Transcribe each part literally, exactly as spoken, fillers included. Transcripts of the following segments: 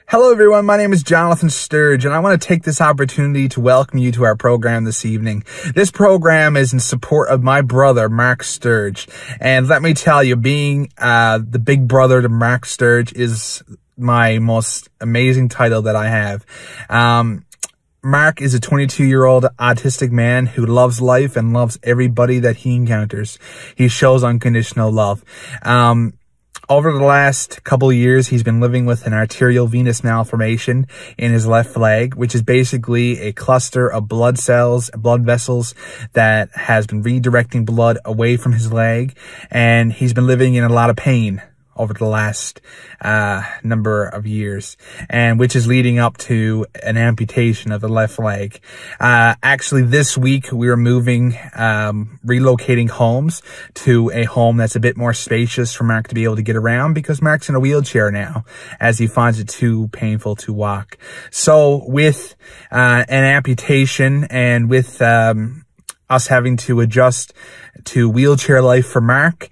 Hello everyone, my name is Jon Sturge, and I want to take this opportunity to welcome you to our program this evening. This program is in support of my brother, Mark Sturge. And let me tell you, being uh, the big brother to Mark Sturge is my most amazing title that I have. Um, Mark is a twenty-two-year-old autistic man who loves life and loves everybody that he encounters. He shows unconditional love. Um, Over the last couple of years, he's been living with an arterial venous malformation in his left leg, which is basically a cluster of blood cells, blood vessels that has been redirecting blood away from his leg. And he's been living in a lot of pain over the last uh number of years, and which is leading up to an amputation of the left leg. Uh actually this week we were moving, um relocating homes to a home that's a bit more spacious for Mark to be able to get around, because Mark's in a wheelchair now as he finds it too painful to walk. So with uh an amputation and with um us having to adjust to wheelchair life for Mark,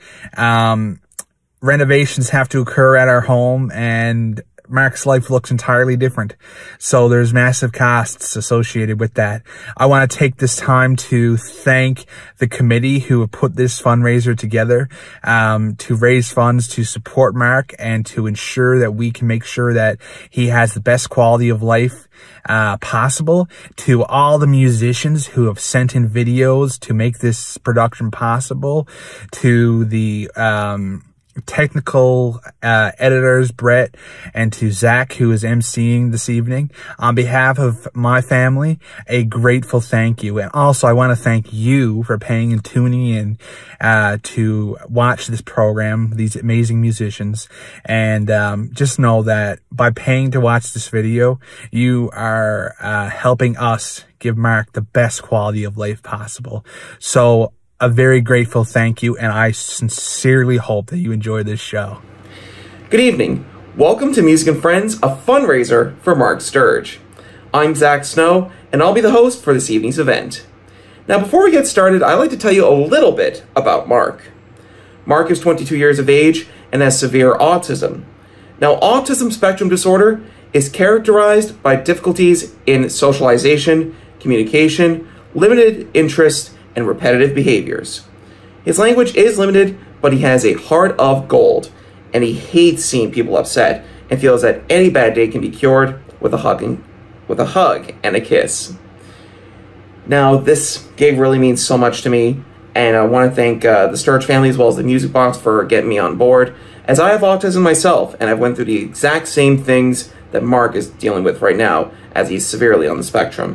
um renovations have to occur at our home, and Mark's life looks entirely different. So there's massive costs associated with that. I want to take this time to thank the committee who have put this fundraiser together, um, to raise funds to support Mark and to ensure that we can make sure that he has the best quality of life uh possible. To all the musicians who have sent in videos to make this production possible, to the um technical uh editors, Brett, and to Zach, who is emceeing this evening. On behalf of my family, a grateful thank you. And also I want to thank you for paying and tuning in uh to watch this program, these amazing musicians. And um just know that by paying to watch this video, you are uh helping us give Mark the best quality of life possible. So a very grateful thank you, and I sincerely hope that you enjoy this show. Good evening. Welcome to Music and Friends, a fundraiser for Mark Sturge. I'm Zach Snow, and I'll be the host for this evening's event. Now, before we get started, I'd like to tell you a little bit about Mark. Mark is twenty-two years of age and has severe autism. Now, autism spectrum disorder is characterized by difficulties in socialization, communication, limited interest, and repetitive behaviors. His language is limited, but he has a heart of gold, and he hates seeing people upset and feels that any bad day can be cured with a hugging, with a hug and a kiss. Now, this gig really means so much to me, and I want to thank uh, the Sturge family as well as the Music Box for getting me on board, as I have autism myself, and I've went through the exact same things that Mark is dealing with right now, as he's severely on the spectrum.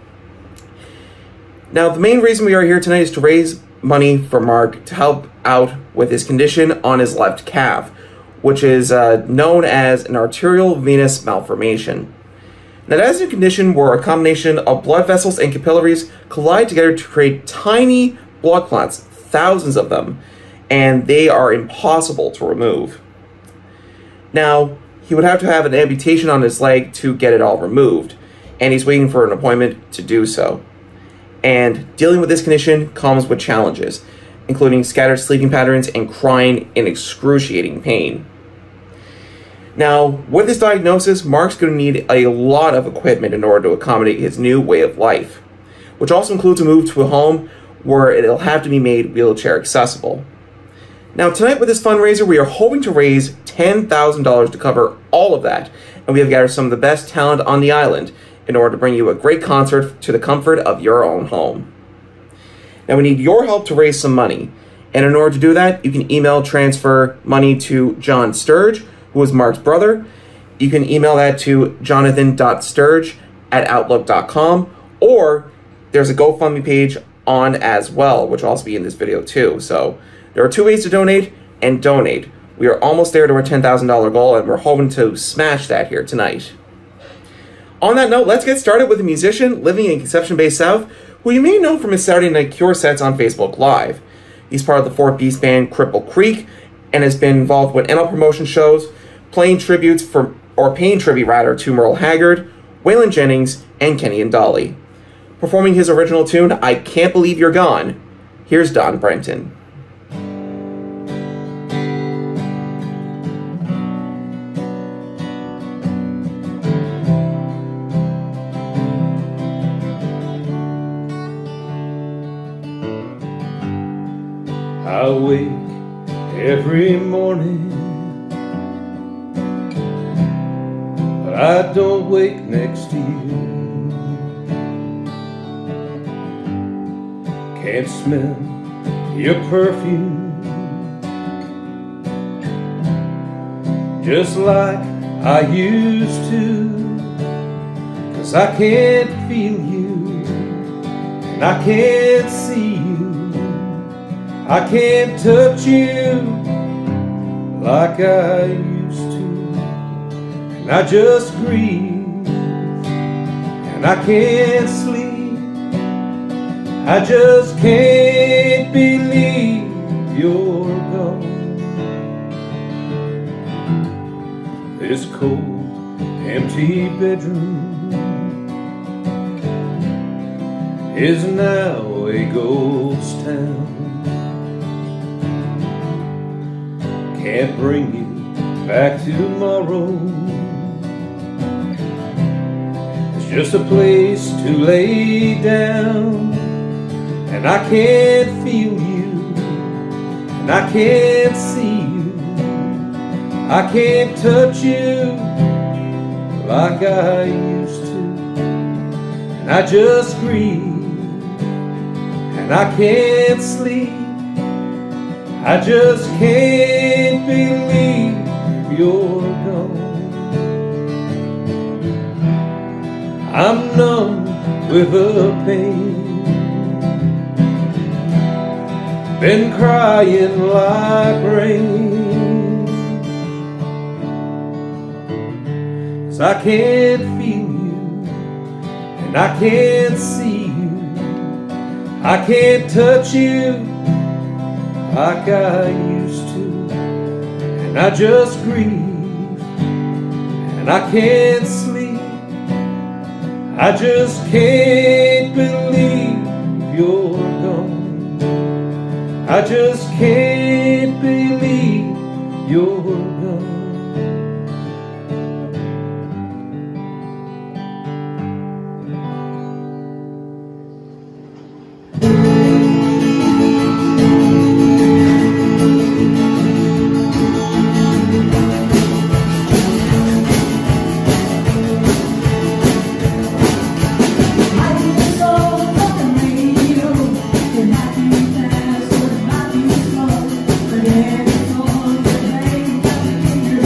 Now, the main reason we are here tonight is to raise money for Mark to help out with his condition on his left calf, which is uh, known as an arterial venous malformation. Now, that is a condition where a combination of blood vessels and capillaries collide together to create tiny blood clots, thousands of them, and they are impossible to remove. Now, he would have to have an amputation on his leg to get it all removed, and he's waiting for an appointment to do so. And dealing with this condition comes with challenges, including scattered sleeping patterns and crying in excruciating pain. Now, with this diagnosis, Mark's going to need a lot of equipment in order to accommodate his new way of life, which also includes a move to a home where it'll have to be made wheelchair accessible. Now, tonight with this fundraiser, we are hoping to raise ten thousand dollars to cover all of that, and we have gathered some of the best talent on the island in order to bring you a great concert to the comfort of your own home. Now, we need your help to raise some money, and in order to do that, you can email transfer money to Jon Sturge, who is Mark's brother. You can email that to jonathan dot sturge at outlook dot com, or there's a GoFundMe page on as well, which will also be in this video too. So there are two ways to donate, and donate. We are almost there to our ten thousand dollar goal, and we're hoping to smash that here tonight. On that note, let's get started with a musician living in Conception Bay South, who you may know from his Saturday Night Cure sets on Facebook Live. He's part of the four-piece band Cripple Creek, and has been involved with M L promotion shows, playing tributes for, or paying tribute rather, to Merle Haggard, Waylon Jennings, and Kenny and Dolly. Performing his original tune, I Can't Believe You're Gone, here's Don Brenton. I wake every morning, but I don't wake next to you. Can't smell your perfume just like I used to, 'cause I can't feel you and I can't see you, I can't touch you like I used to, and I just grieve and I can't sleep, I just can't believe you're gone. This cold, empty bedroom is now a ghost town. Can't bring you back tomorrow. It's just a place to lay down, and I can't feel you, and I can't see you, I can't touch you like I used to, and I just grieve, and I can't sleep, I just can't believe you're gone. I'm numb with the pain, been crying like rain, 'cause I can't feel you, and I can't see you, I can't touch you like I used to, and I just grieve, and I can't sleep, I just can't believe you're gone. I just can't believe you're gone. Yeah.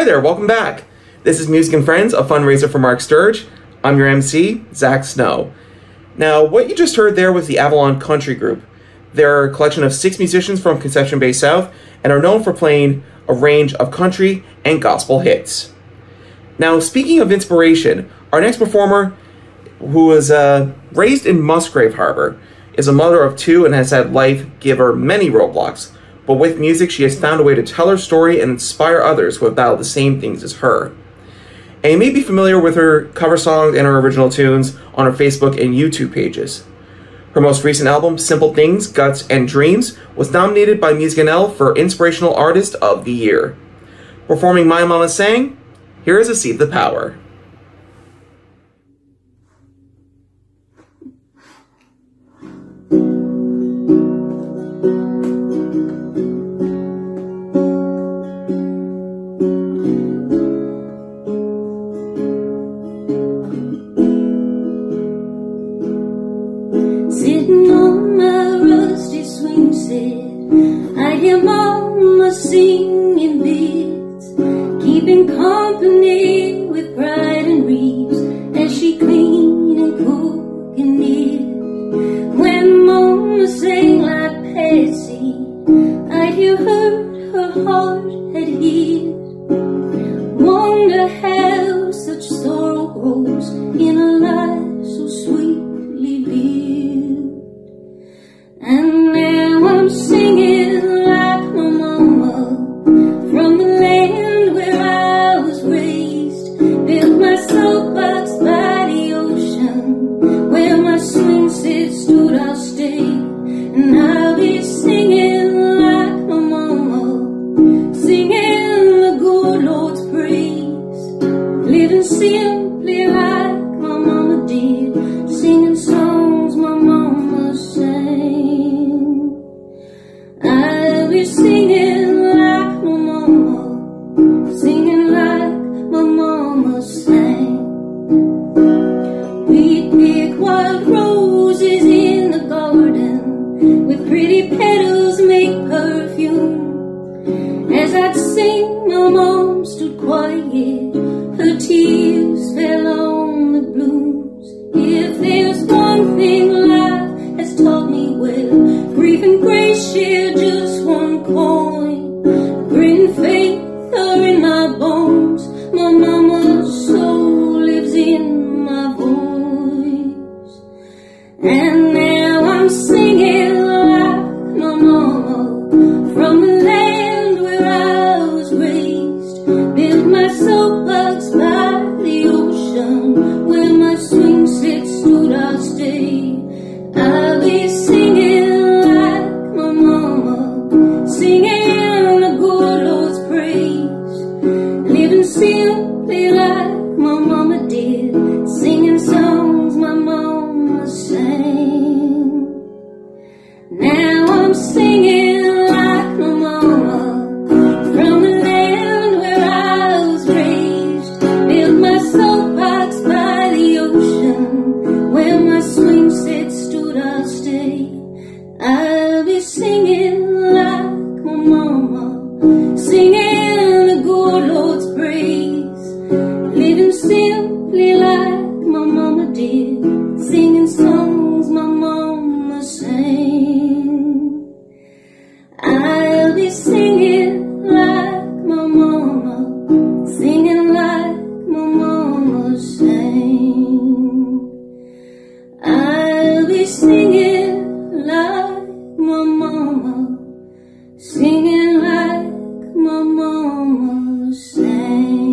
Hi there, welcome back. This is Music and Friends, a fundraiser for Mark Sturge. I'm your M C, Zach Snow. Now, what you just heard there was the Avalon Country Group. They're a collection of six musicians from Conception Bay South and are known for playing a range of country and gospel hits. Now, speaking of inspiration, our next performer, who was uh, raised in Musgrave Harbour, is a mother of two and has had life give her many roadblocks. But with music, she has found a way to tell her story and inspire others who have battled the same things as her. And you may be familiar with her cover songs and her original tunes on her Facebook and YouTube pages. Her most recent album, Simple Things, Guts, and Dreams, was nominated by Music N L for Inspirational Artist of the Year. Performing My Mama Sang, here is Asetha Power. Singing beats, keeping company with Bride and Reeves as she clean and cook and knit. When Mama sang like Patsy, I'd hear her, her heart had hid. Wonder how such sorrow grows in a life so sweetly lived. And now I'm singing like my mama, from the land where I was raised. Built my soapbox by the ocean, where my swing set stood I'll stay. And I'll be singing like my mama, singing the good Lord's praise. Living simply like my mama did, singing songs my mama sang. I'll be singing like my mama, singing like my mama sang. We'd pick wild roses in the garden, with pretty petals make perfume. As I'd sing, my mom stood quiet, her tears fell on the blooms. If there's one thing life has taught me well, grief and grace share just one coin. Grit and faith are in my bones, my mama's soul lives in my voice. And now I'm singing like my mama, from the land where I was raised. Built my soapbox by the ocean, where my swing set stood I'll stay. I'll be singing like my mama, singing the good Lord's praise. Living simply like my mama did, singing songs my mama sang. Now I'm singing like my mama, from the land where I was raised. Built my soapbox by the ocean, where my swing set stood I'll stay. I'll be singing like my mama, singing the good Lord's praise. Living simply like my mama did, singing songs my mama sang. I'll be singing like my mama, singing like my mama sang. I'll be singing like my mama, singing like my mama sang.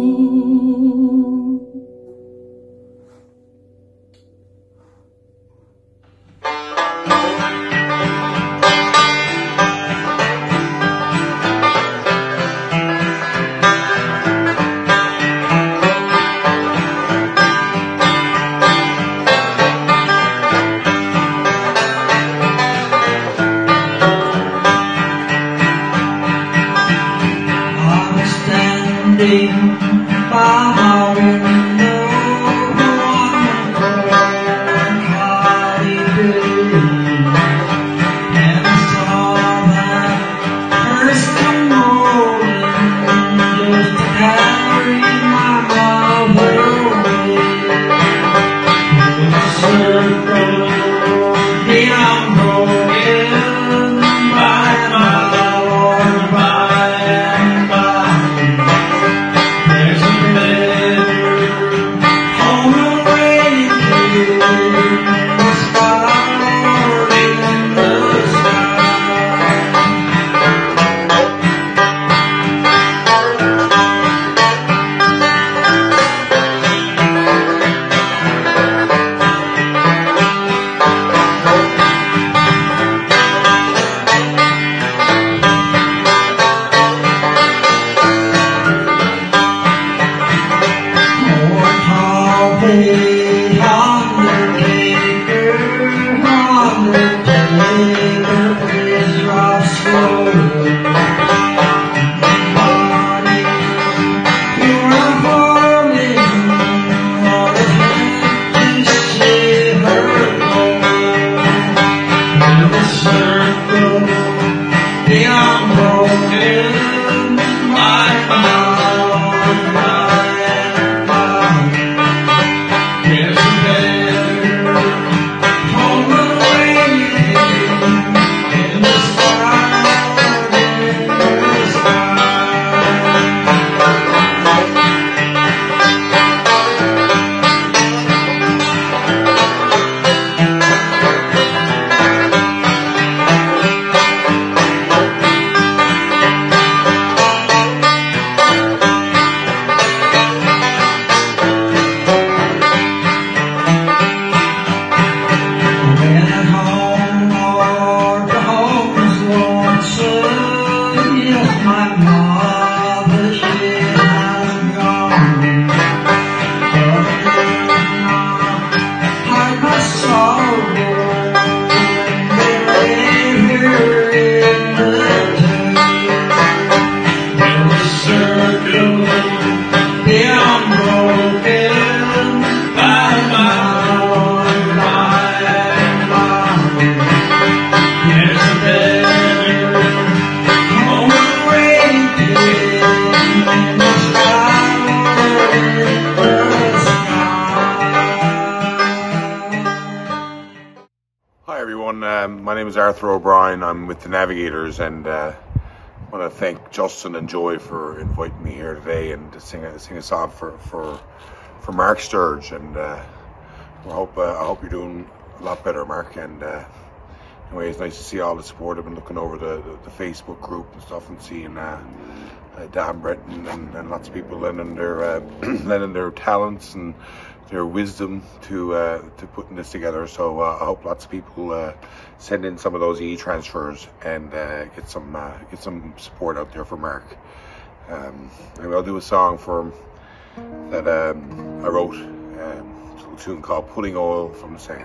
name is Arthur O'Brien. I'm with the Navigators, and uh, I want to thank Justin and Joy for inviting me here today and to sing a, sing a song for for for Mark Sturge. And uh, I hope uh, I hope you're doing a lot better, Mark. And uh, anyway, it's nice to see all the support. I've been looking over the, the, the Facebook group and stuff and seeing uh, uh, Dan, Brenton, and, and lots of people lending their uh, lending their talents and their wisdom to uh, to putting this together. So uh, I hope lots of people uh, send in some of those e-transfers and uh, get some uh, get some support out there for Mark. Um, and I'll do a song for him that um, I wrote, um, it's a little tune called "Pulling Oil from the Sand."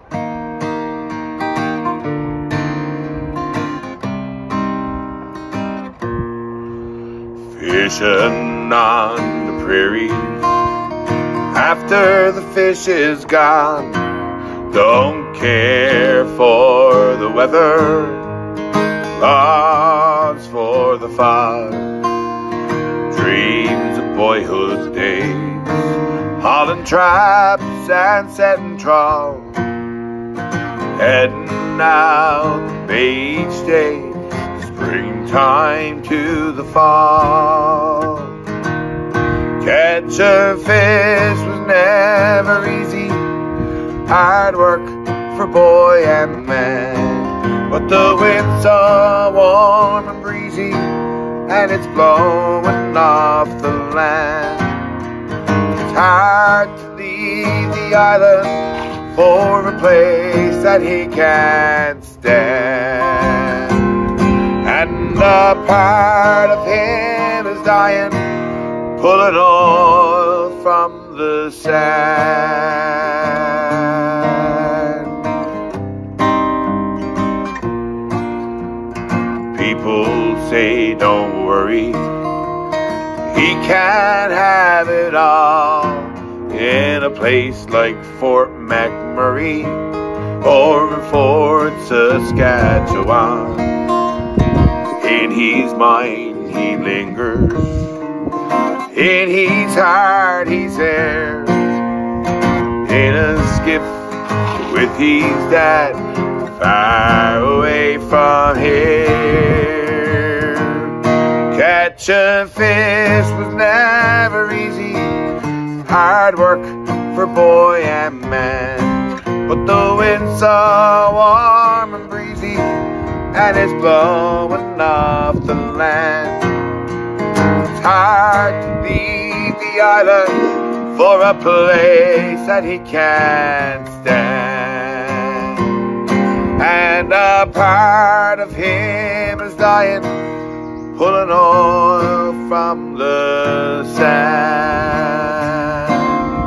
Fishing on the prairies after the fish is gone, don't care for the weather, longs for the fog, dreams of boyhood days, hauling traps and setting trawl, heading out the bay each day, springtime to the fall. Catch a fish was never easy, hard work for boy and man. But the wind's so warm and breezy, and it's blowing off the land. It's hard to leave the island for a place that he can't stand. And a part of him is dying, pulling oil from the sand. People say don't worry, he can't have it all in a place like Fort McMurray or in Fort Saskatchewan. In his mind he lingers, in his heart he's there, in a skiff with his dad, far away from here. Catch a fish was never easy, hard work for boy and man. But the wind's so warm and breezy, and it's blowing off the land. It's hard to leave the island for a place that he can't stand. And a part of him is dying, pulling oil from the sand.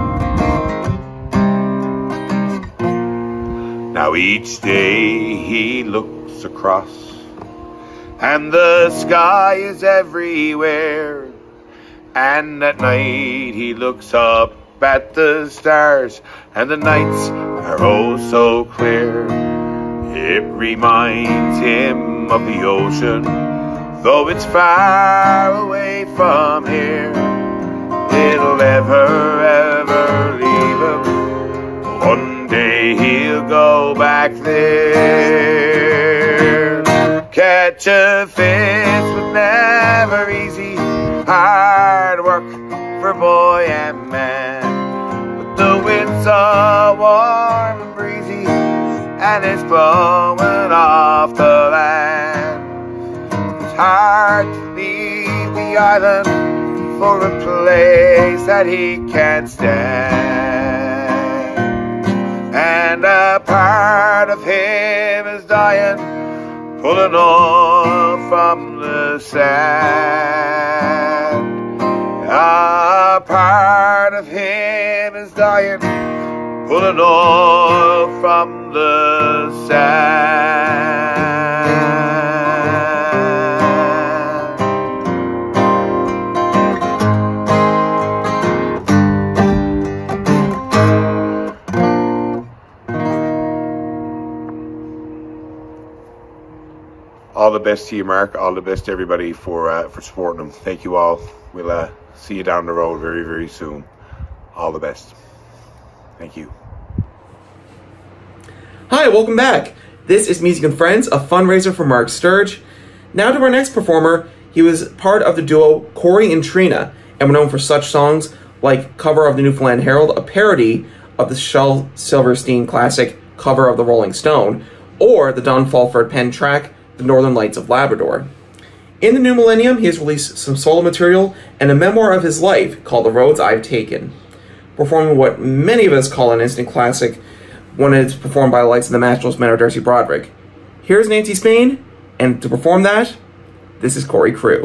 Now each day he looks across, and the sky is everywhere. And at night he looks up at the stars, and the nights are oh so clear. It reminds him of the ocean, though it's far away from here. It'll never ever leave him. One day he'll go back there. Catch a fish was never easy, hard work for boy and man. But the wind's so warm and breezy, and it's blowing off the land. It's hard to leave the island for a place that he can't stand. And a part of him is dying, pulling oil from the sand. A part of him is dying, pulling oil from the sand. All the best to you, Mark. All the best to everybody for uh, for supporting them. Thank you all. We'll uh, see you down the road very, very soon. All the best. Thank you. Hi, welcome back. This is Music and Friends, a fundraiser for Mark Sturge. Now to our next performer. He was part of the duo Corey and Trina, and were known for such songs like Cover of the Newfoundland Herald, a parody of the Shel Silverstein classic Cover of the Rolling Stone, or the Don Fulford pen track, The Northern Lights of Labrador. In the new millennium, he has released some solo material and a memoir of his life called The Roads I've Taken, performing what many of us call an instant classic when it's performed by the likes of the Nationals' Menor Darcy Broderick. Here's Nancy Spain, and to perform that, this is Corey Crewe.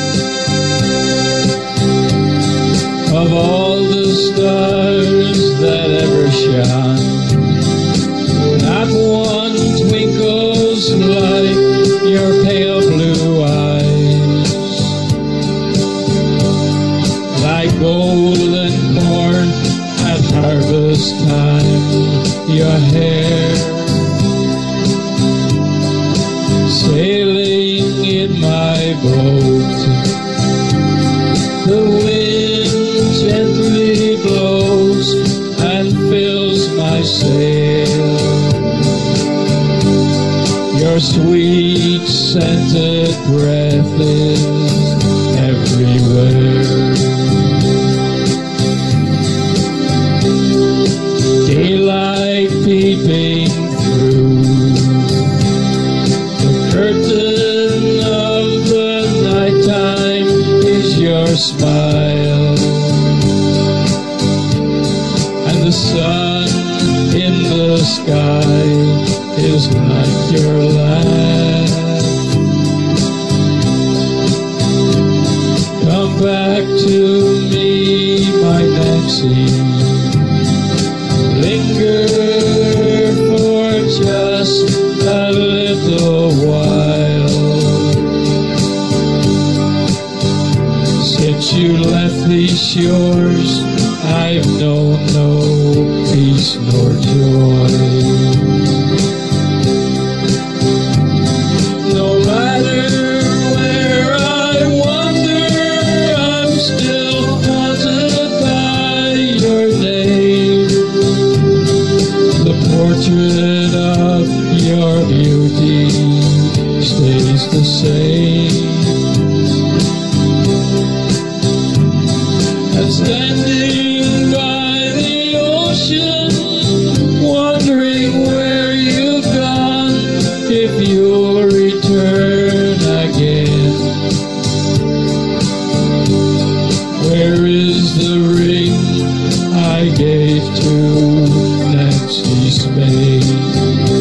Of all the stars that ever shine, not one twinkles like your pale blue eyes. Like golden corn at harvest time, your hair sailing in my boat, the wind gently blows and fills my sail. Your sweet scented breath is everywhere. Daylight peeping through the curtain of the nighttime is your smile, and the sun in the sky is like your laugh. Come back to me, my Nancy. Linger for just a little while. Since you left these shores, I've known no peace nor joy. No matter where I wander, I'm still haunted by your name. The portrait of your beauty stays the same. And standing by the ocean, wondering where you've gone, if you'll return again. Where is the ring I gave to Nancy Spain?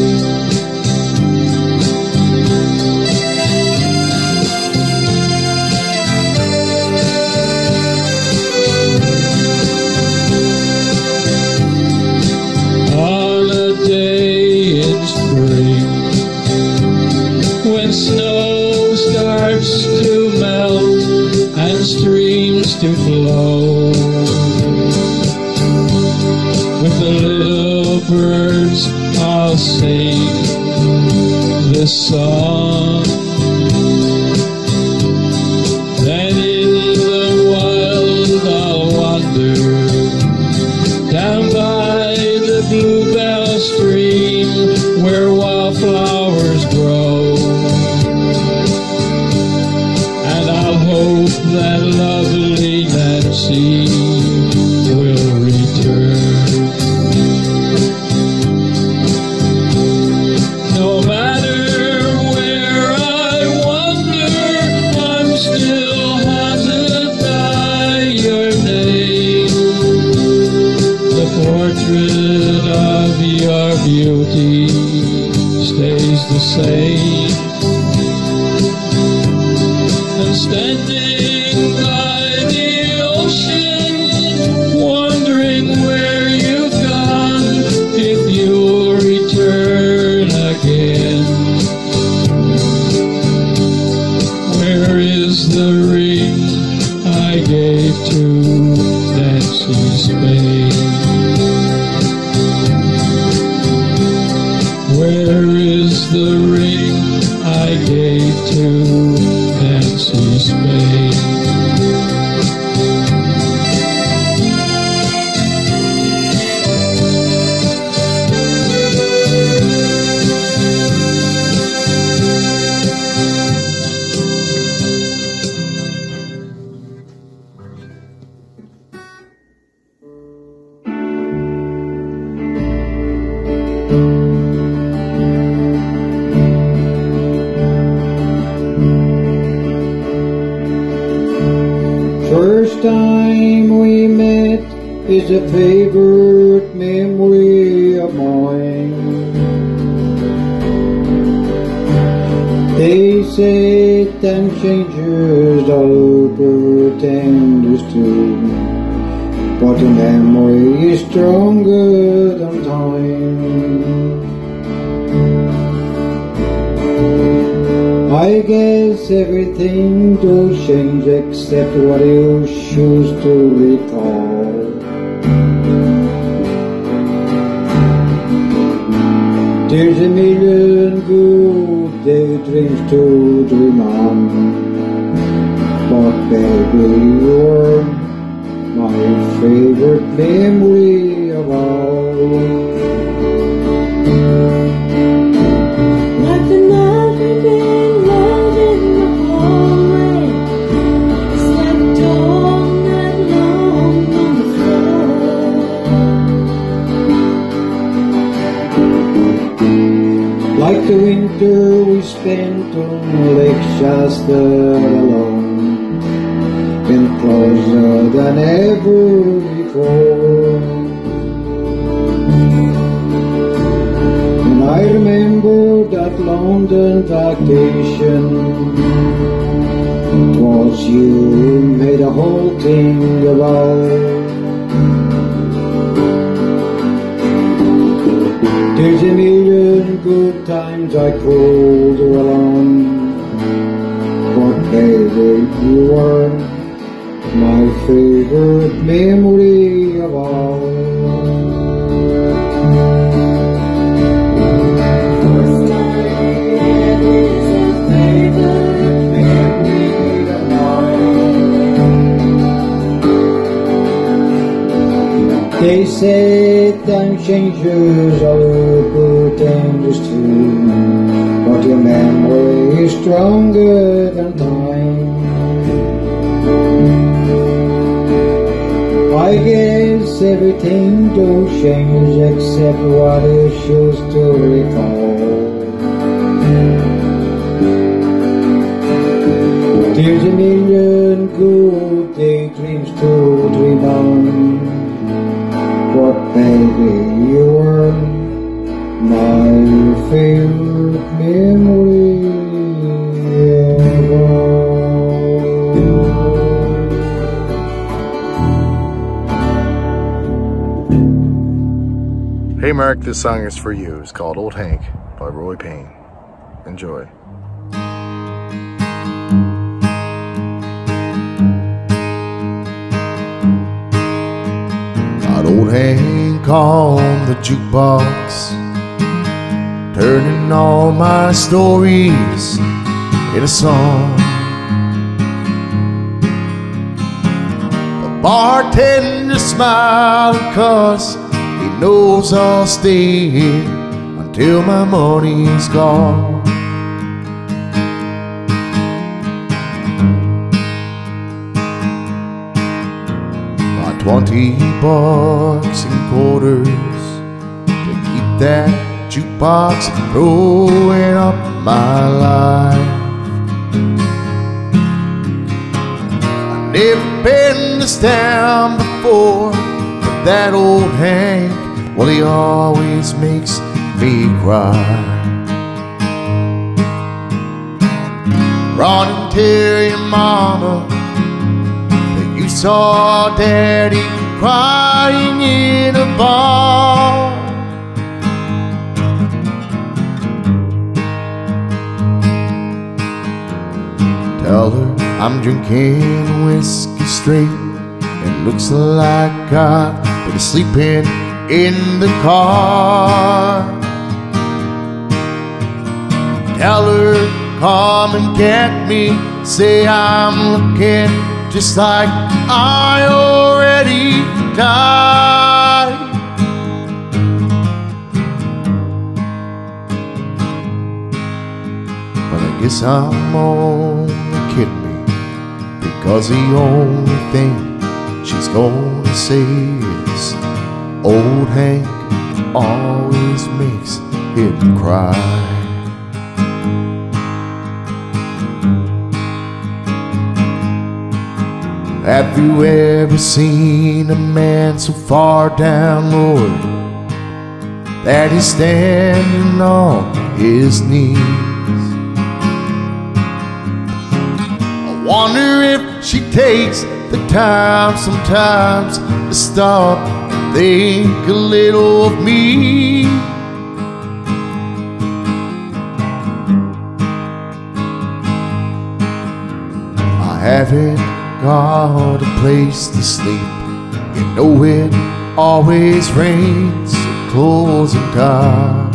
Snow starts to melt and streams to flow, with the little birds I'll sing this song. Then in the wild I'll wander down by the bluebell stream where wildflowers grow. Hope that lovely Nancy will return. No matter where I wander, I'm still haunted by your name. The portrait of your beauty stays the same. And standing by the ocean, wondering where you've gone, if you'll return again. Where is the ring I gave to Nancy Spain? Where is the ring I gave to Nancy Spain? is a favorite memory of mine. They say time changes all pretenders too, but a memory is stronger than time. I guess everything does change except what you choose to recall. There's a million good daydreams to dream on, but baby, you're my favorite memory of all. Like the night we've been rolled in the hallway, slept all night long on the floor. Like the winter we spent on Lake Shasta alone, been closer than ever before. And I remember that London vacation, 'twas you made the whole thing about. There's a million good times I called her along, but baby, you are my favorite memory of all. First time is a favorite memory of mine. They say time changes all good things too, but your memory is stronger than time. I guess everything does change except what you choose to recall. There's a million good daydreams to dream on, but baby, you're my favorite memory of all. Hey Mark, this song is for you. It's called Old Hank by Roy Payne. Enjoy. Got old Hank on the jukebox, turning all my stories in a song. The bartender smiling 'cause he knows I'll stay here until my money's gone. Got twenty bucks in quarters to keep that jukebox throwing up my life. I've never been this down before, but that old Hank, well, he always makes me cry. Run and tell your mama that you saw Daddy crying in a bar. Tell her I'm drinking whiskey straight, it looks like I've been sleeping in the car. Tell her come and get me, say I'm looking just like I already died. But I guess I'm only kidding me, because the only thing she's gonna say is old Hank always makes him cry. Have you ever seen a man so far down, Lord, that he's standing on his knees? I wonder if she takes the time sometimes to stop and think a little of me. I haven't got a place to sleep. You know it always rains, so close and dark.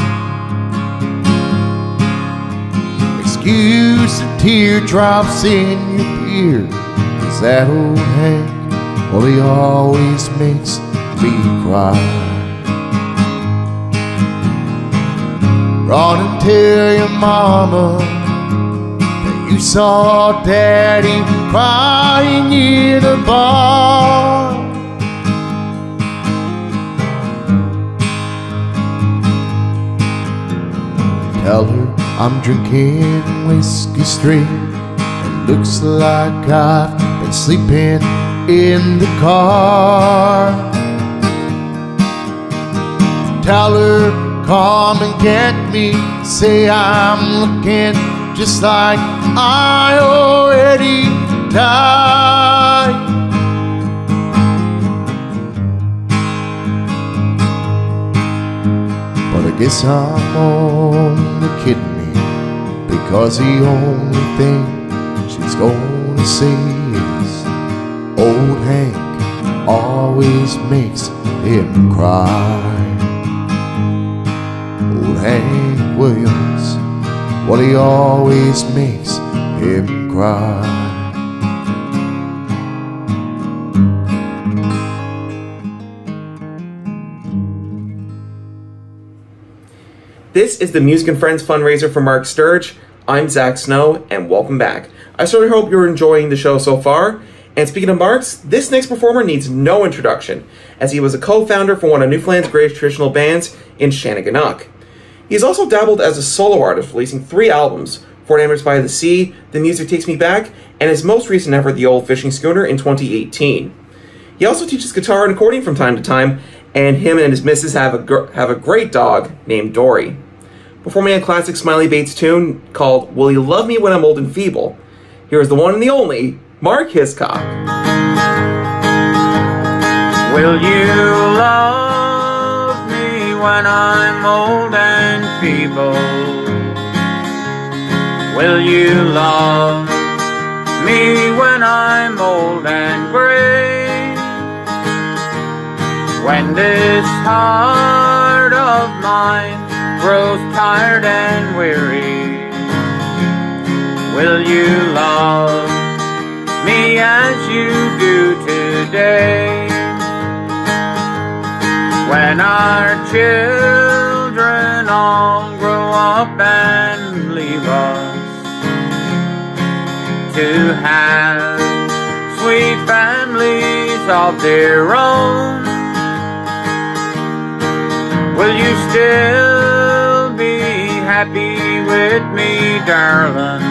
Excuse the teardrops in your beer, 'cause that old Hank, well, he always makes me cry. Run and tell your mama that you saw Daddy crying in the bar. Tell her I'm drinking whiskey straight, and looks like I've been sleeping in the car. Tell her come and get me, say I'm looking just like I already died. But I guess I'm only kidding me, because the only thing she's gonna say is old Hank always makes him cry. Old Hank Williams, well, he always makes him cry. This is the Music and Friends fundraiser for Mark Sturge. I'm Zach Snow, and welcome back. I certainly hope you're enjoying the show so far. And speaking of Marks, this next performer needs no introduction, as he was a co-founder for one of Newfoundland's greatest traditional bands in Shannegannock. He has also dabbled as a solo artist, releasing three albums, Four Neighbors by the Sea, The Music Takes Me Back, and his most recent effort, The Old Fishing Schooner, in twenty eighteen. He also teaches guitar and accordion from time to time, and him and his missus have a, gr have a great dog named Dory. Performing a classic Smiley Bates tune called Will You Love Me When I'm Old and Feeble, here is the one and the only, Mark Hiscock. Will you love me when I'm old and feeble? Will you love me when I'm old and gray? When this heart of mine grows tired and weary, will you love me as you do today? When our children all grow up and leave us to have sweet families of their own, will you still be happy with me, darling?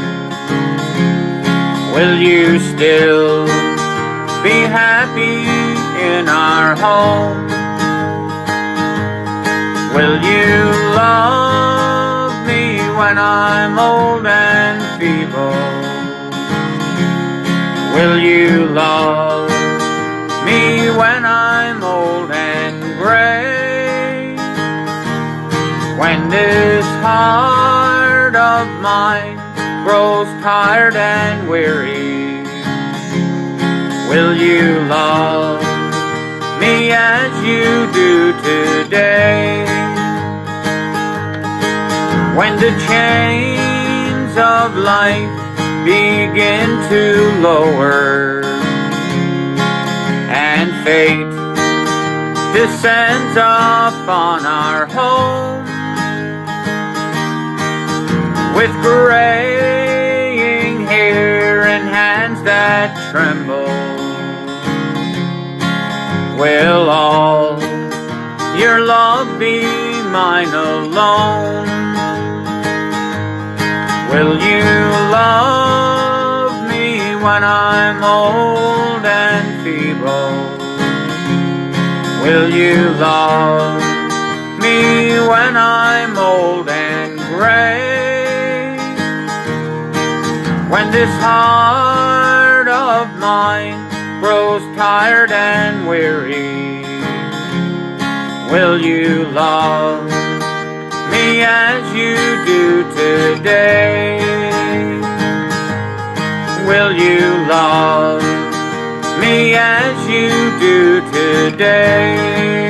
Will you still be happy in our home? Will you love me when I'm old and feeble? Will you love me when I'm old and gray? When this heart of mine grows tired and weary, will you love me as you do today? When the chains of life begin to lower and fate descends upon our home with graying hair and hands that tremble, will all your love be mine alone? Will you love me when I'm old and feeble? Will you love me when I'm old and gray? When this heart of mine grows tired and weary, will you love me as you do today? Will you love me as you do today?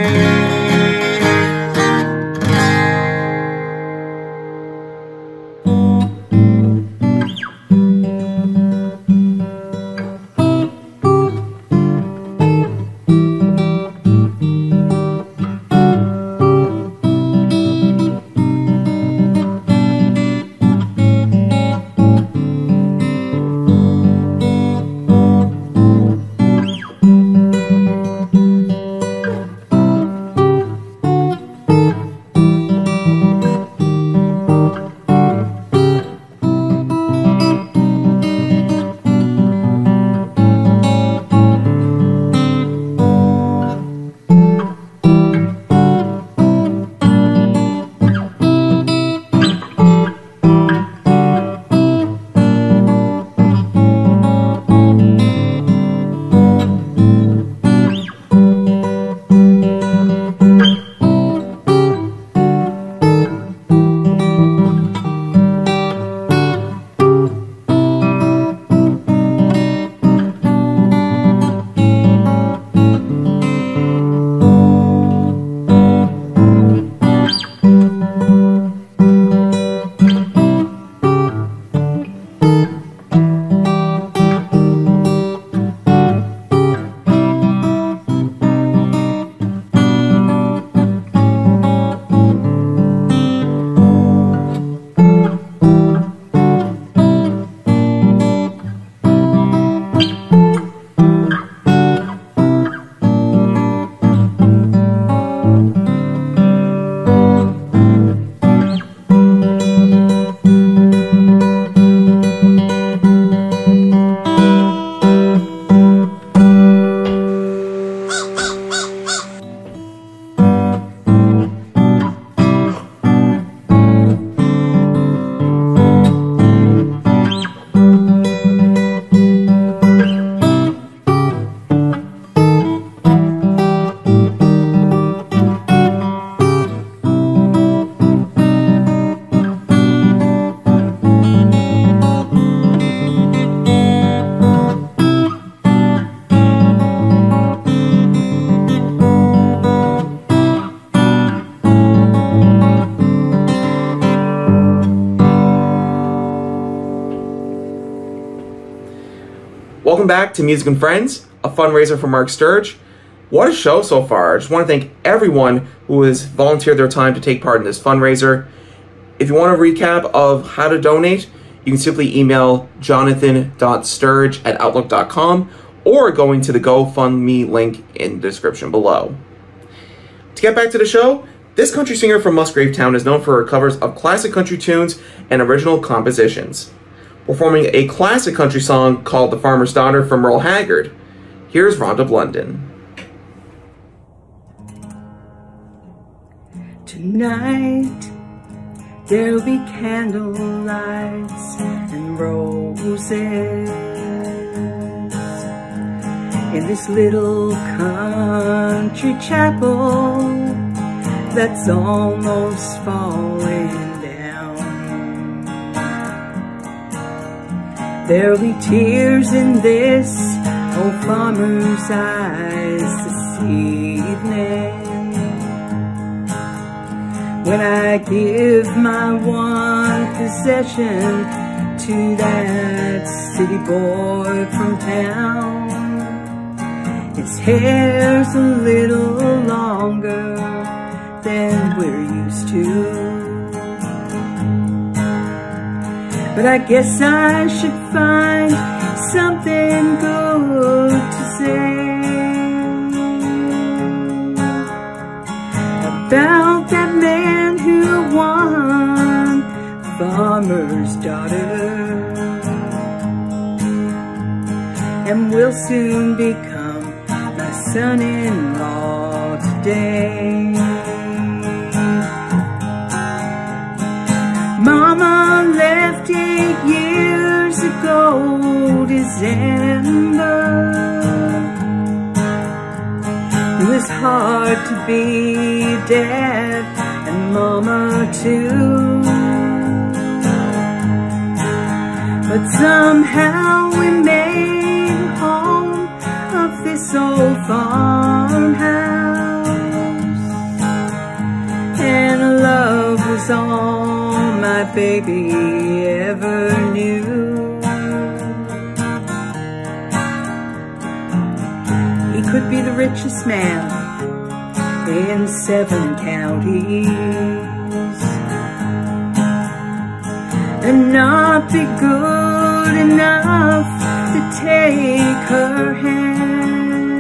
Welcome back to Music and Friends, a fundraiser for Mark Sturge. What a show so far. I just want to thank everyone who has volunteered their time to take part in this fundraiser. If you want a recap of how to donate, you can simply email jonathan dot sturge at outlook dot com or going to the GoFundMe link in the description below. To get back to the show, this country singer from Musgrave Town is known for her covers of classic country tunes and original compositions. Performing a classic country song called The Farmer's Daughter from Merle Haggard, here's Rhonda Blundon. Tonight there'll be candle lights and roses in this little country chapel that's almost falling down. There'll be tears in this old farmer's eyes this evening when I give my one possession to that city boy from town. His hair's a little longer than we're used to, but I guess I should find something good to say about that man who won Farmer's Daughter. and will soon become my son-in-law today. Mama left eight years ago, December. It was hard to be dad and mama too, but somehow we made a home of this old farmhouse, and love was all my baby ever knew. He could be the richest man in seven counties and not be good enough to take her hand,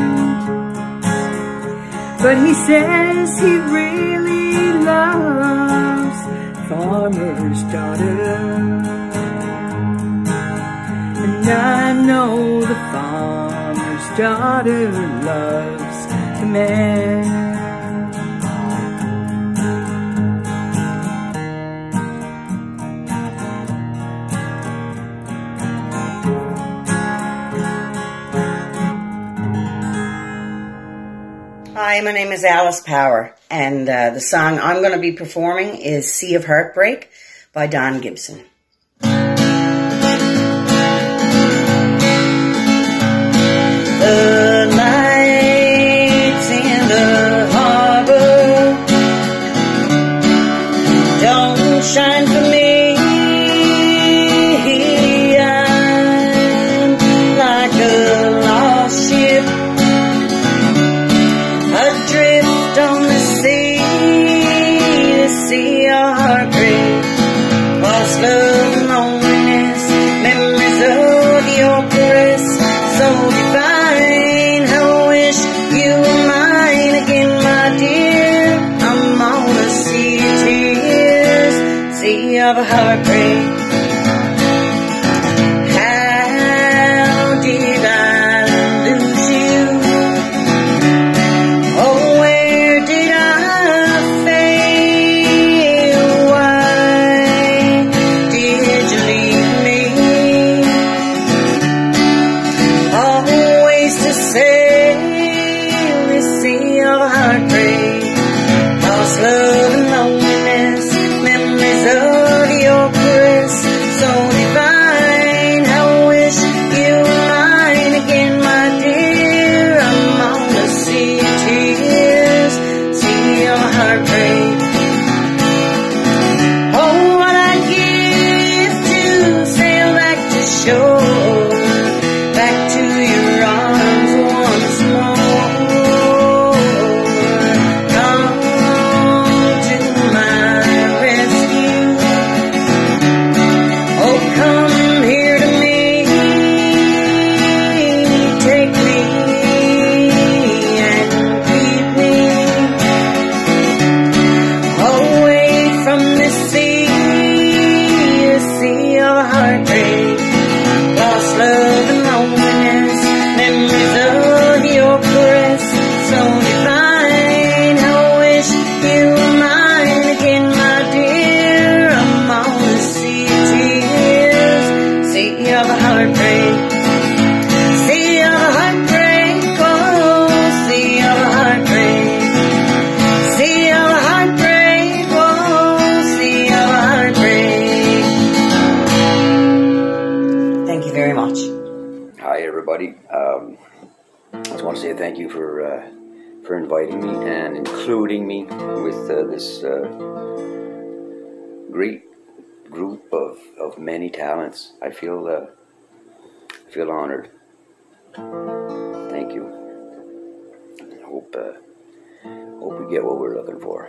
but he says he really loves farmer's daughter, and I know the farmer's daughter loves the man. Hi, my name is Asetha Power, and uh, the song I'm going to be performing is Sea of Heartbreak by Don Gibson. The lights in the harbor don't shine for me. I'm like a lost ship adrift on the sea, the sea of heartbreak, lost love and loneliness, memories of your caress, so divine. I wish you were mine again, my dear. I'm on a sea of tears, sea of heartbreak. How did I lose you? Oh, where did I fail? Why did you leave me? Always to sail this sea of heartbreak, lost love and loneliness, memories of your caress, so divine. I wish you were mine again, my dear. I'm on a sea of tears, sea of heartbreak. Oh, what I'd give to sail back to shore, back to your arms once more. Come to my rescue. Oh, come here to me. Take me and keep me away from this sea, a sea of heartbreak, lost love and loneliness, memories of your caress, so divine. I wish you were mine again, my dear. I'm on a sea of tears, sea of heartbreak, sea of heartbreak, oh, sea of heartbreak, sea of heartbreak, oh, sea of heartbreak. Thank you very much. Hi everybody. Um, I just want to say thank you for uh, for inviting me and including me with uh, this uh, great group of, of many talents. I feel uh, I feel honored. Thank you. I hope uh, hope we get what we're looking for.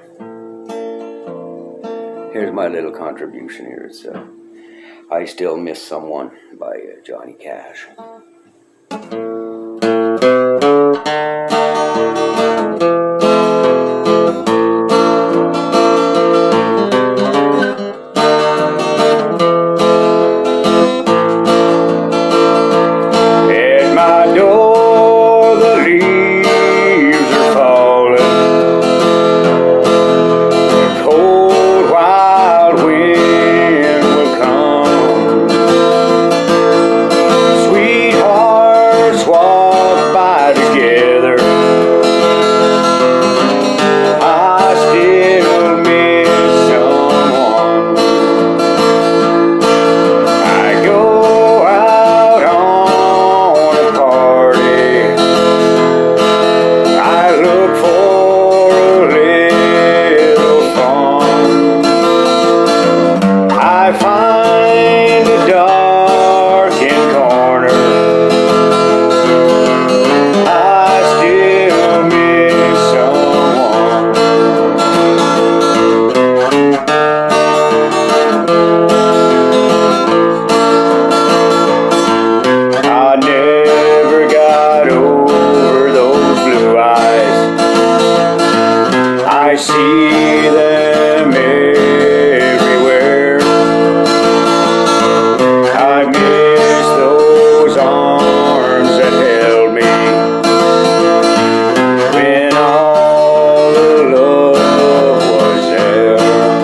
Here's my little contribution here. It's uh, I Still Miss Someone by uh, Johnny Cash. behind a darkened corner, I still miss someone. I never got over those blue eyes. I see them everywhere. I miss those arms that held me when all the love was there.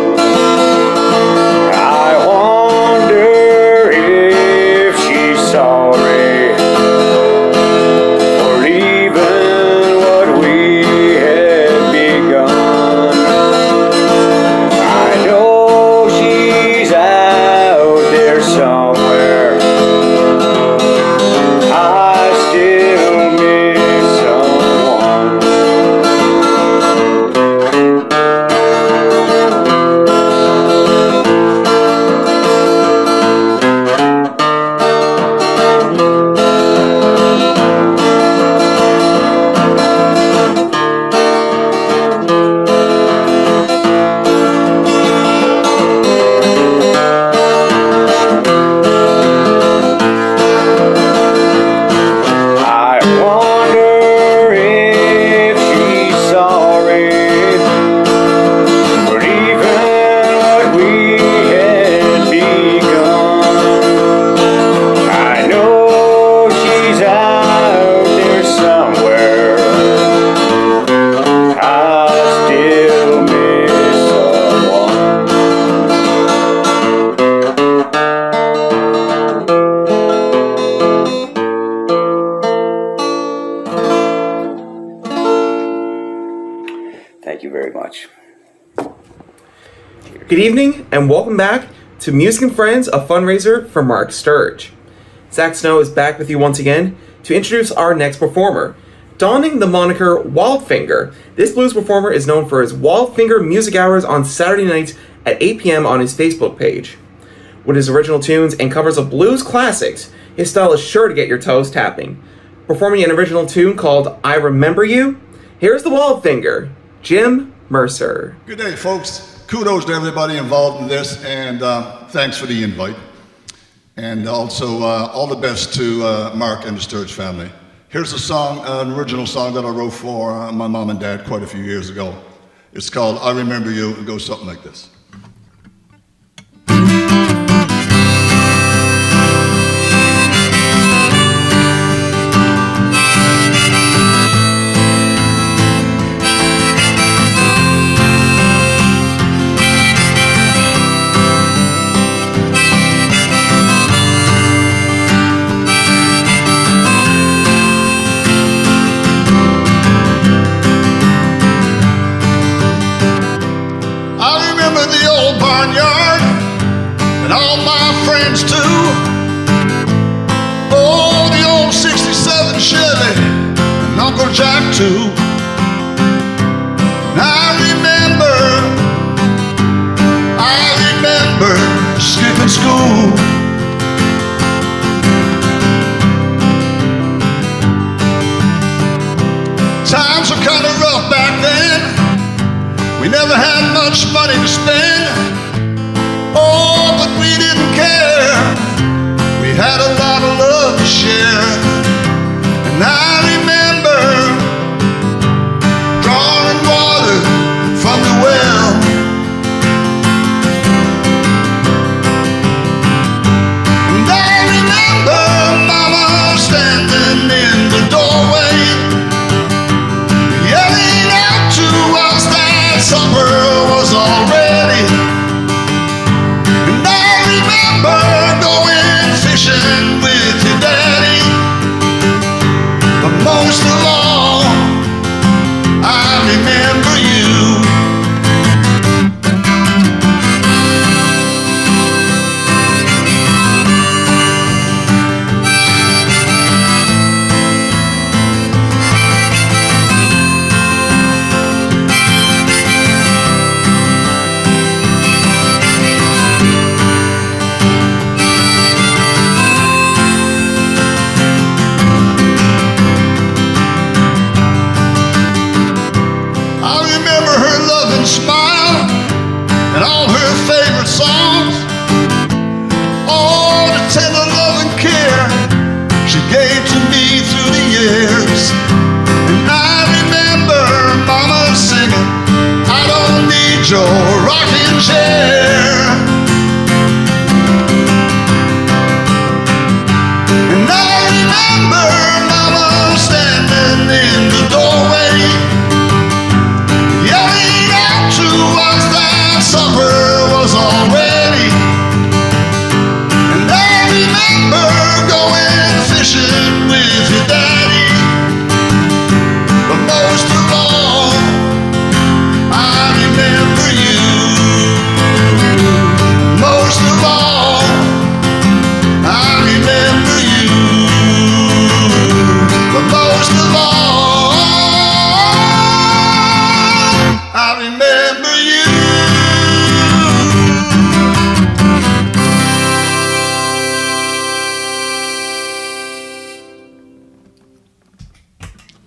I wonder if she's sorry for leaving what we had begun. I know she's out there somewhere. I still miss someone. I wonder if she's sorry for leaving what we had begun. I know she's out there somewhere. I still miss someone. Thank you very much. Good evening, and welcome back to Music and Friends, a fundraiser for Mark Sturge. Zach Snow is back with you once again to introduce our next performer. Donning the moniker Wildfinger, this blues performer is known for his Wildfinger music hours on Saturday nights at eight p m on his Facebook page. With his original tunes and covers of blues classics, his style is sure to get your toes tapping. Performing an original tune called I Remember You, here's the Wildfinger, Jim Mercer. Good day, folks. Kudos to everybody involved in this, and uh, thanks for the invite. And also, uh, all the best to uh, Mark and the Sturge family. Here's a song, uh, an original song that I wrote for uh, my mom and dad quite a few years ago. It's called I Remember You. It goes something like this. Barnyard and all my friends too. Oh, the old sixty-seven Chevy and Uncle Jack too. And I remember, I remember skipping school. Times were kind of rough back then. We never had much money to spend. Oh, but we didn't care. We had a lot of love to share. And I remember drawing water from the well. And I remember Mama standing in the doorway, yelling out to us that supper was all ready.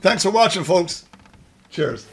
Thanks for watching, folks. Cheers.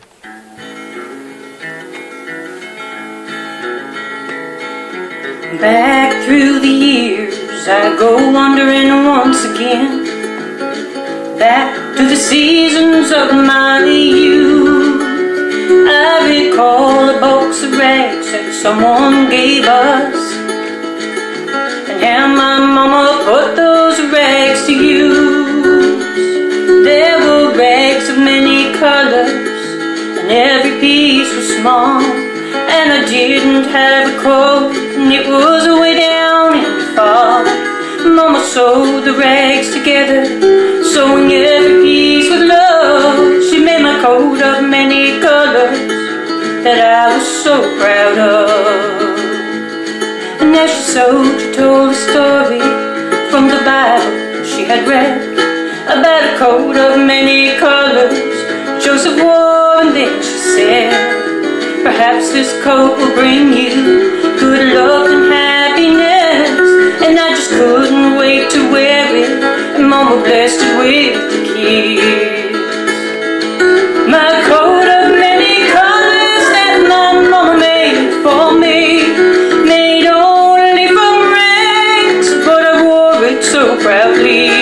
Back through the years I go wandering once again, back to the seasons of my youth. I recall a box of rags that someone gave us, and how my mama put those rags to use. There were rags of many colors, and every piece was small, and I didn't have a coat, and it was way down in the fall. Mama sewed the rags together, sewing every piece with love. She made my coat of many colors that I was so proud of. And as she sewed, she told a story from the Bible she had read about a coat of many colors Joseph wore, and then she said, perhaps this coat will bring you good luck and happiness. And I just couldn't wait to wear it, and Mama blessed it with a kiss. My coat of many colors that my Mama made for me, made only from rags, but I wore it so proudly.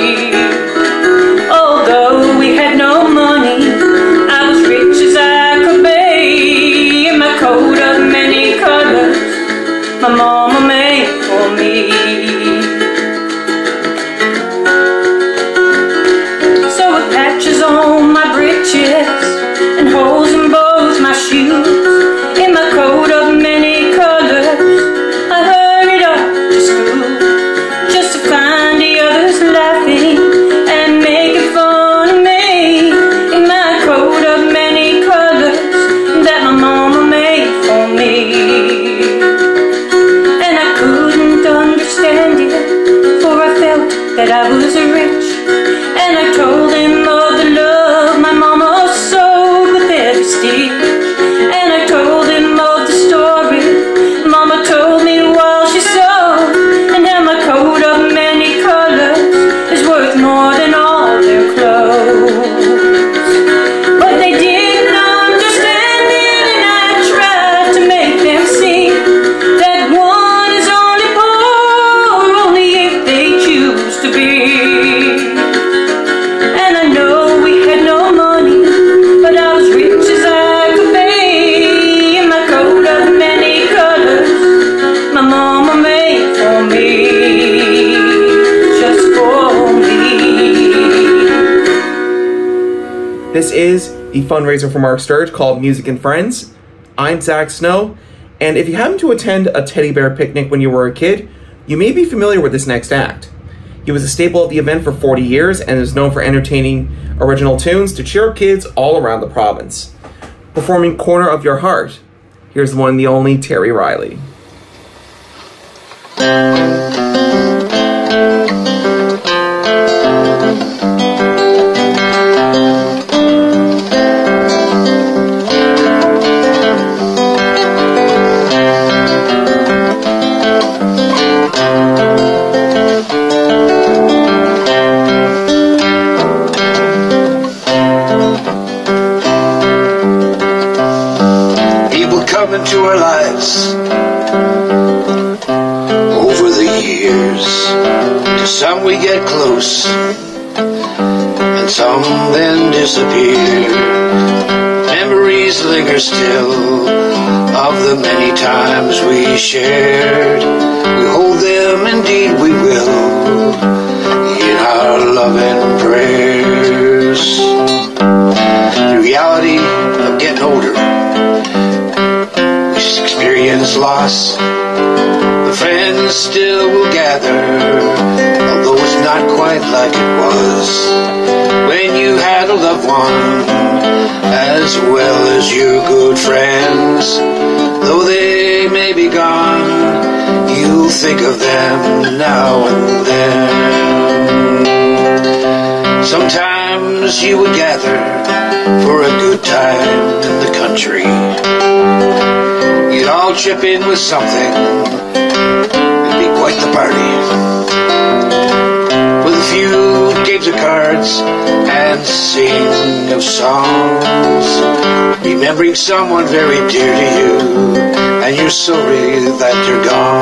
Although we had no money, I was rich as I could be, in my coat of many colors my Mama made for me. So with patches on my breeches and holes in both my shoes, in my coat of many colors I hurried off to school, just to find the others laughing and making fun of me, in my coat of many colors that my Mama made for me. And I couldn't understand it, for I felt that I was rich, and I told him of the love my Mama sewed with every stitch, and I told him of the story Mama told me while she sewed, and how my coat of many colors is worth more than all their clothes. But they didn't understand it, and I tried to make them see that one is only poor only if they choose to be. And I know we had no money, but I was rich as I could be, in my coat of many colors my Mama made for me, just for me. This is the fundraiser for Mark Sturge called Music and Friends. I'm Zach Snow, and if you happen to attend a teddy bear picnic when you were a kid, you may be familiar with this next act. He was a staple of the event for forty years and is known for entertaining original tunes to cheer up kids all around the province. Performing Corner of Your Heart, here's the one and the only Terry Reilly. People come into our lives over the years. To some we get close, and some then disappear. Memories linger still of the many times we shared. We hold them, indeed we will, in our loving prayers. The reality of getting older, experience loss, the friends still will gather, although it's not quite like it was when you had a loved one as well as your good friends. Though they may be gone, you'll think of them now and then. Sometimes you would gather for a good time in the country. You'd all chip in with something, it'd be quite the party. With a few games of cards and sing of songs, remembering someone very dear to you, and you're sorry that they're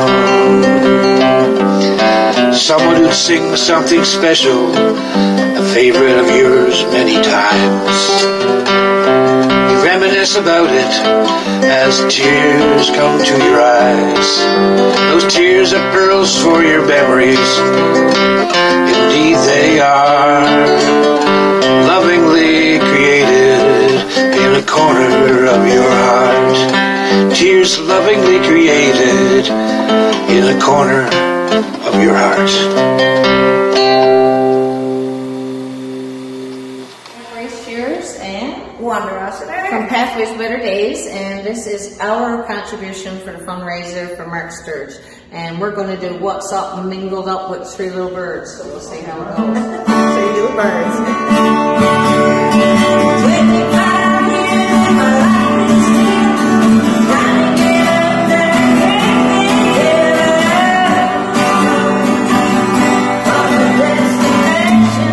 gone. Someone who'd sing something special, a favorite of yours many times. You reminisce about it as tears come to your eyes. Those tears are pearls for your memories. Indeed they are, lovingly created in a corner of your heart. Tears lovingly created in a corner of your heart. Wanda Rossiter from Pathways Better Days, and this is our contribution for the fundraiser for Mark Sturge. And we're going to do What's Up mingled up with Three Little Birds, so we'll see how it goes. Three Little Birds. twenty-five years of my life is still trying to get up there, can't get up from the destination.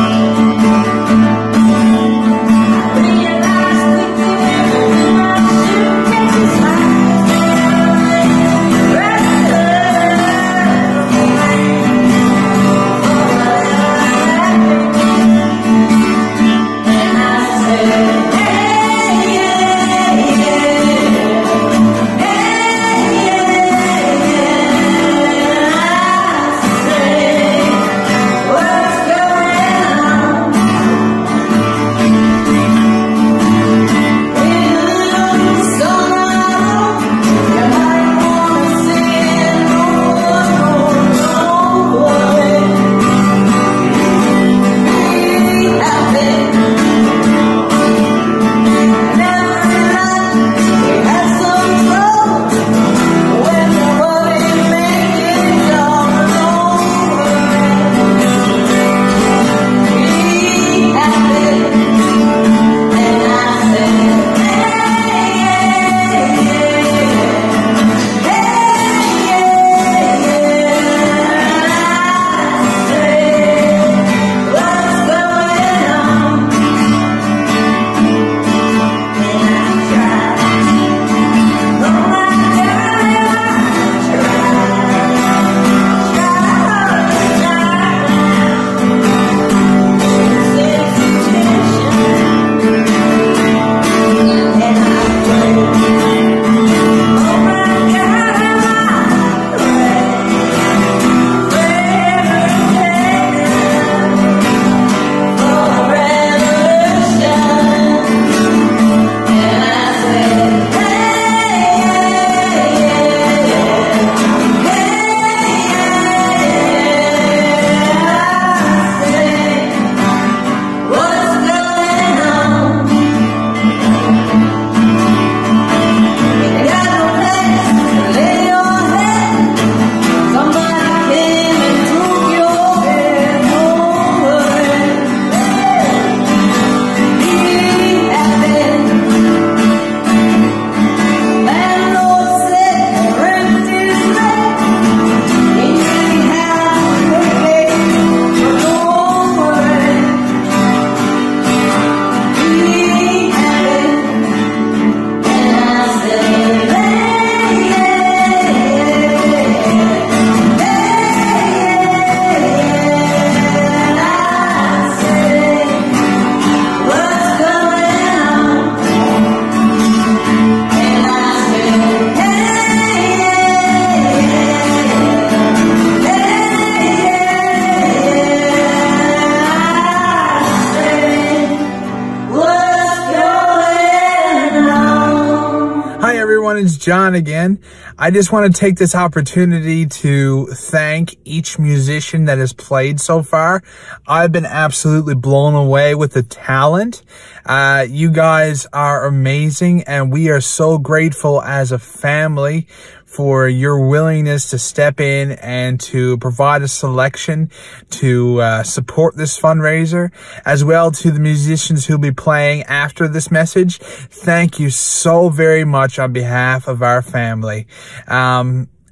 It's John again. I just want to take this opportunity to thank each musician that has played so far. I've been absolutely blown away with the talent. Uh, you guys are amazing, and we are so grateful as a family for your willingness to step in and to provide a selection to uh, support this fundraiser, as well to the musicians who'll be playing after this message. Thank you so very much on behalf of our family. Um,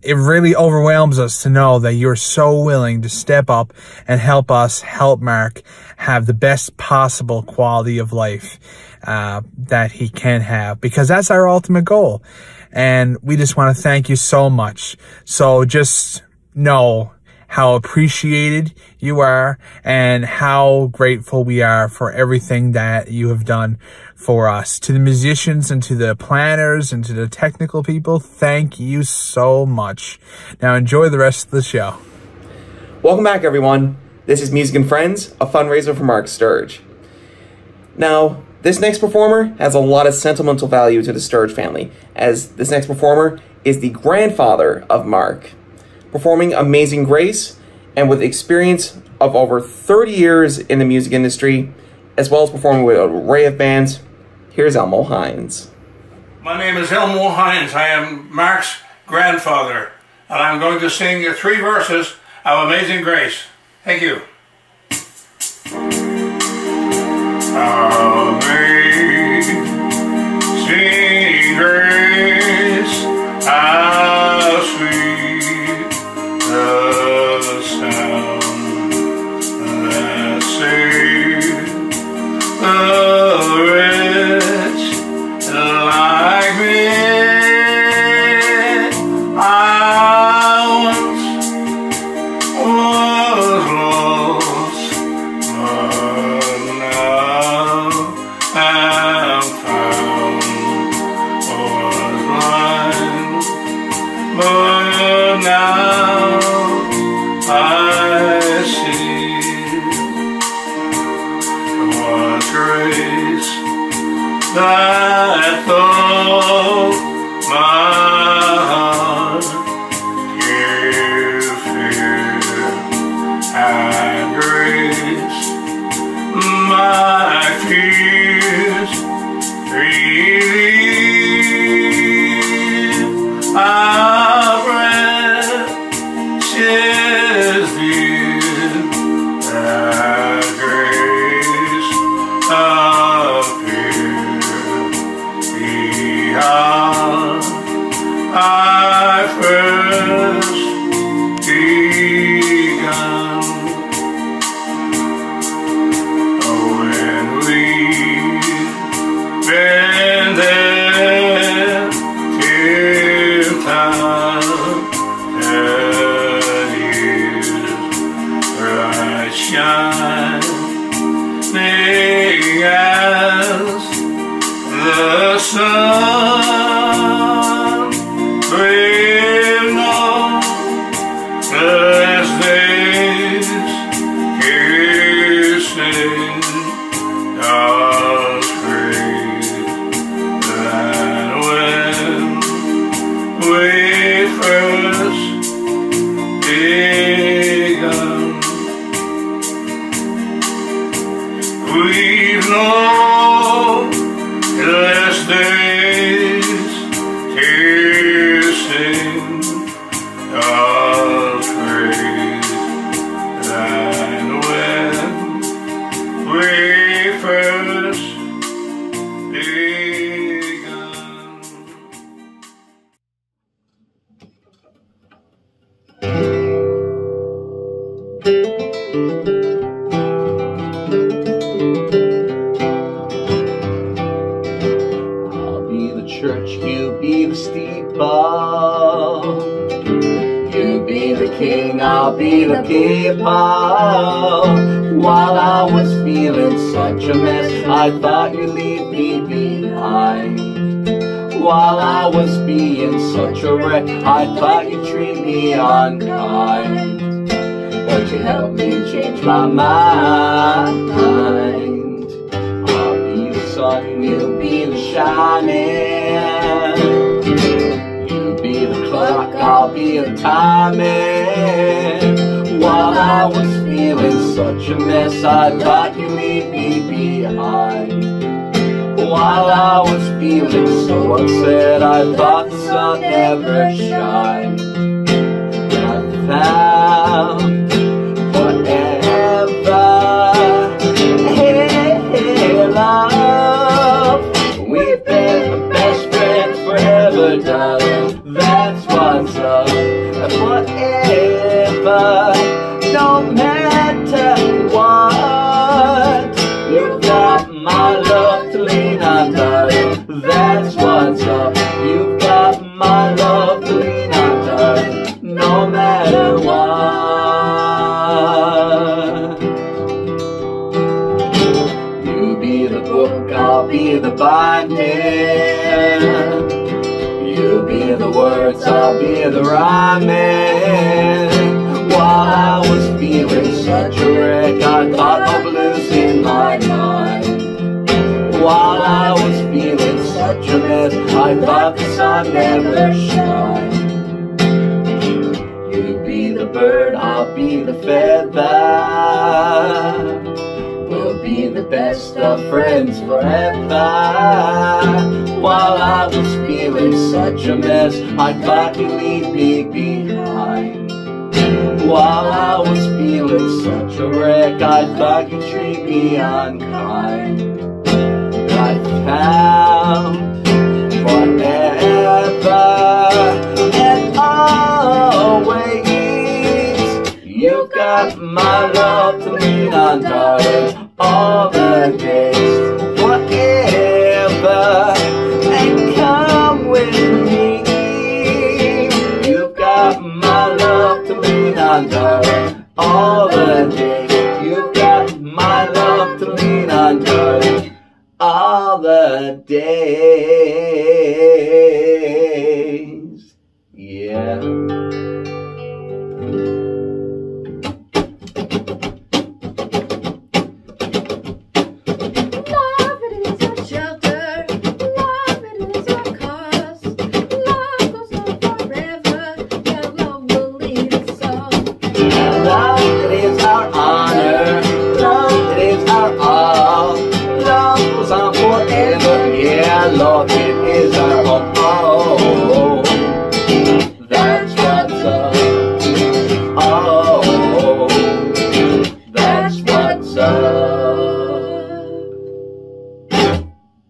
it really overwhelms us to know that you're so willing to step up and help us help Mark have the best possible quality of life uh, that he can have, because that's our ultimate goal. And we just want to thank you so much. So just know how appreciated you are and how grateful we are for everything that you have done for us. To the musicians and to the planners and to the technical people, thank you so much. Now enjoy the rest of the show. Welcome back, everyone. This is Music and Friends, a fundraiser for Mark Sturge. Now, this next performer has a lot of sentimental value to the Sturge family, as this next performer is the grandfather of Mark, performing Amazing Grace, and with experience of over thirty years in the music industry, as well as performing with an array of bands. Here's Elmo Hynes. My name is Elmo Hynes. I am Mark's grandfather, and I'm going to sing you three verses of Amazing Grace. Thank you. Amazing grace, how sweet the sound that saved the wretch like me. I once was lost, but now am found. Was blind, but now I see. What grace that thought my heart gave fear, and grace my fears relieve. Our precious dear, that grace appear beyond I first begun. When we've been there till thousand years, bright shining as the sun, we've known less days, kissing God's grace, than when we first begun. We've known less days, kissing God's grace, than when we first begun. I'll be the church, you be the steeple. You be the king, I'll be the people. While I was feeling such a mess, I thought you'd leave me behind. While I was being such a wreck, I thought you'd treat me unkind. But you helped me change my mind. I'll be the sun, you'll be the shining. You be the clock, I'll be the timing. While I was feeling such a mess, I thought you'd leave me behind. While I was feeling so upset, I thought the sun never shined. But I found forever, hey, love, we've been the best friends forever, darling. That's what's up. binding. You be the words, I'll be the rhyming. While I was feeling such a wreck, I thought of losing my mind. While I was feeling such a mess, I thought the sun never shine. You be the bird, I'll be the feather. We'll be the best of friends forever. While I was feeling such a mess, I thought you'd leave me behind. While I was feeling such a wreck, I thought you'd treat me unkind. I found forever and always. You got my love to lean on, darling, all the days, forever, and come with me. You got my love to lean on, darling, all the days. You got my love to lean on, darling, all the days. Yeah. Love, it is our home. Oh, that's what's up. Oh, that's what's up.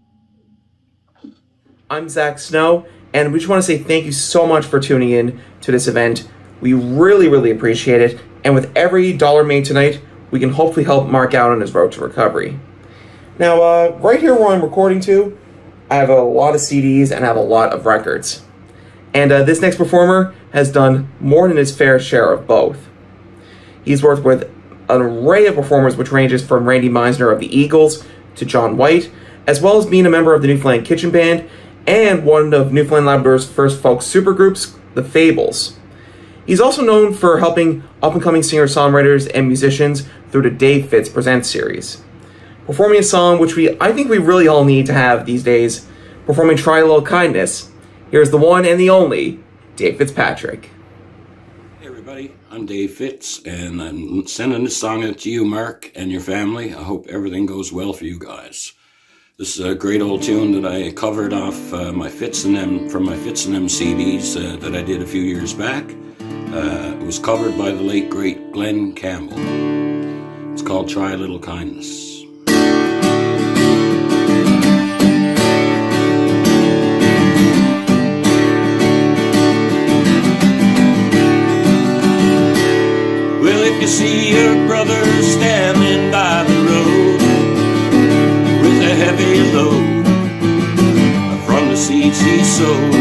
I'm Zach Snow, and we just want to say thank you so much for tuning in to this event. We really, really appreciate it. And with every dollar made tonight, we can hopefully help Mark out on his road to recovery. Now, uh, right here where I'm recording to, I have a lot of C Ds and I have a lot of records. And uh, this next performer has done more than his fair share of both. He's worked with an array of performers which ranges from Randy Meisner of the Eagles to John White, as well as being a member of the Newfoundland Kitchen Band and one of Newfoundland Labrador's first folk supergroups, the Fables. He's also known for helping up-and-coming singer-songwriters and musicians through the Dave Fitz Presents series. Performing a song which we I think we really all need to have these days, performing Try a Little Kindness, here's the one and the only Dave Fitzpatrick. Hey everybody, I'm Dave Fitz, and I'm sending this song out to you, Mark, and your family. I hope everything goes well for you guys. This is a great old tune that I covered off uh, my Fitz and them, from my Fitz and them C Ds uh, that I did a few years back. Uh, it was covered by the late, great Glenn Campbell. It's called Try a Little Kindness. Well, if you see your brother standing by the road with a heavy load from the seeds he sowed,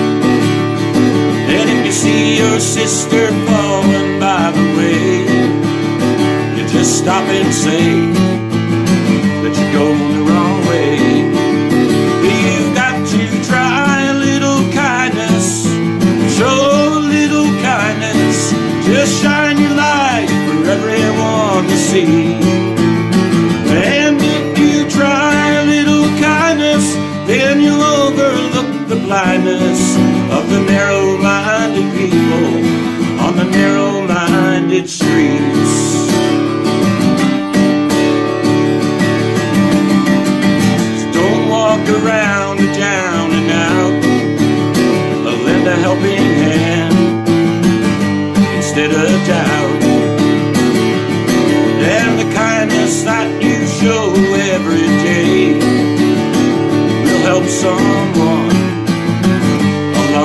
and if you see your sister falling by the way, you just stop and say that you're going the wrong way. You've got to try a little kindness, show a little kindness, just shine your light for everyone to see. And if you try a little kindness, then you'll overlook the blindness of the narrow-minded people on the narrow-minded streets. So don't walk around down and out, but lend a helping hand instead of doubt. And the kindness that you show every day will help someone a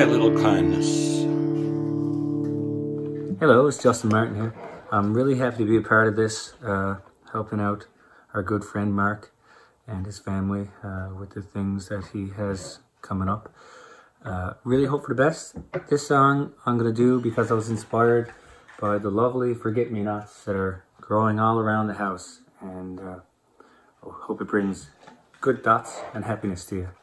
my little kindness. Hello, it's Justin Martin here. I'm really happy to be a part of this, uh, helping out our good friend Mark and his family uh, with the things that he has coming up. Uh, really hope for the best. This song I'm going to do because I was inspired by the lovely forget-me-nots that are growing all around the house, and uh, I hope it brings good thoughts and happiness to you.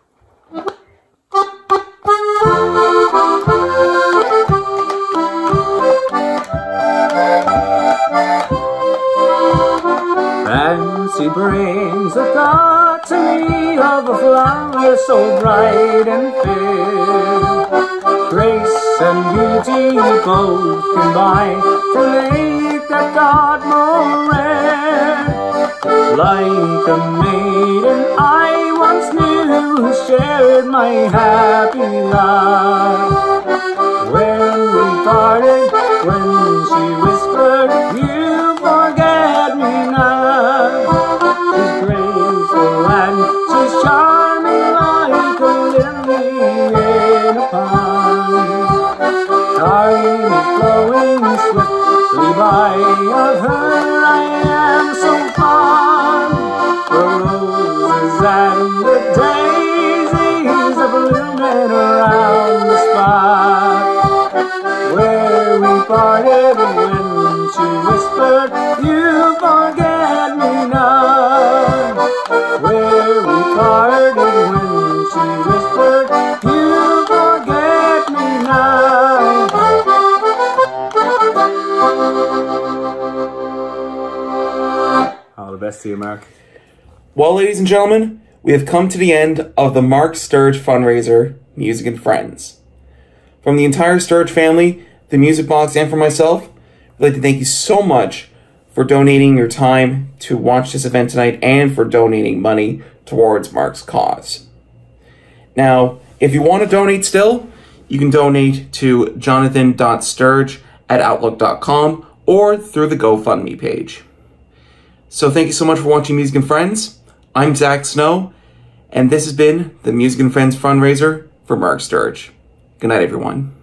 Fancy brings a thought to me of a flower so bright and fair. Grace and beauty both combine to make that thought more rare. Like a maiden I once knew who shared my happy life. When we parted, when she whispered, "You forget me not." She's graceful and she's charming like a lily in a pond. Time is flowing swiftly by, of her I am so fond. The roses and the daisies are blooming around the spot where we parted, when she whispered, "You forget me not." Where we parted, when she whispered, "You forget me not." All the best to you, Mark. Well, ladies and gentlemen, we have come to the end of the Mark Sturge fundraiser, Music and Friends. From the entire Sturge family, the Music Box, and for myself, I'd like to thank you so much for donating your time to watch this event tonight and for donating money towards Mark's cause. Now, if you want to donate still, you can donate to jonathan dot sturge at outlook dot com or through the GoFundMe page. So thank you so much for watching Music and Friends. I'm Zach Snow, and this has been the Music and Friends fundraiser for Mark Sturge. Good night, everyone.